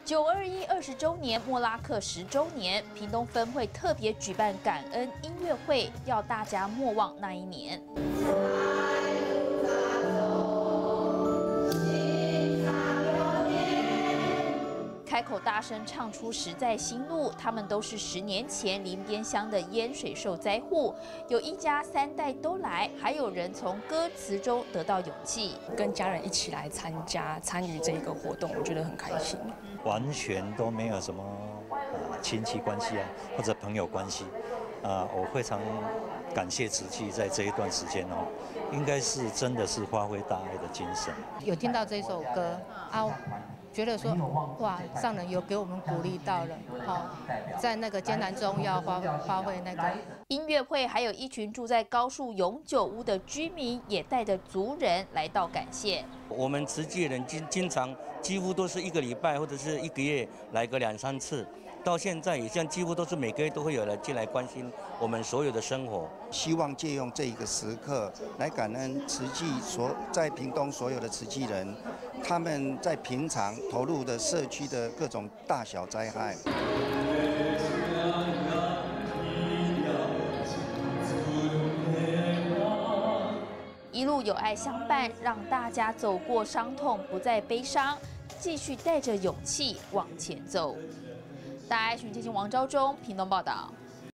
921 20周年，莫拉克10周年，屏东分会特别举办感恩音乐会，要大家莫忘那一年。开口大声唱出实在心路，他们都是10年前林边乡的淹水受灾户，有一家3代都来，还有人从歌词中得到勇气， 跟家人一起来参与这个活动，我觉得很开心。 完全都没有什么亲戚关系啊，或者朋友关系我非常感谢慈济在这一段时间应该是真的是发挥大爱的精神。 有听到这首歌觉得说哇，上人有给我们鼓励到了，在那个艰难中要发挥那个音乐会，还有一群住在高树永久屋的居民也带着族人来到感谢。 我们慈济人经常几乎都是1个礼拜或者是1个月来个2、3次。到现在也像几乎都是每个月都会有人进来关心我们所有的生活， 希望借用这一个时刻来感恩慈济在屏东所有的慈济人，他们在平常投入的社区的各种大小灾害。 一路有爱相伴，让大家走过伤痛，不再悲伤，继续带着勇气往前走。大爱群接近王昭忠，屏东报道。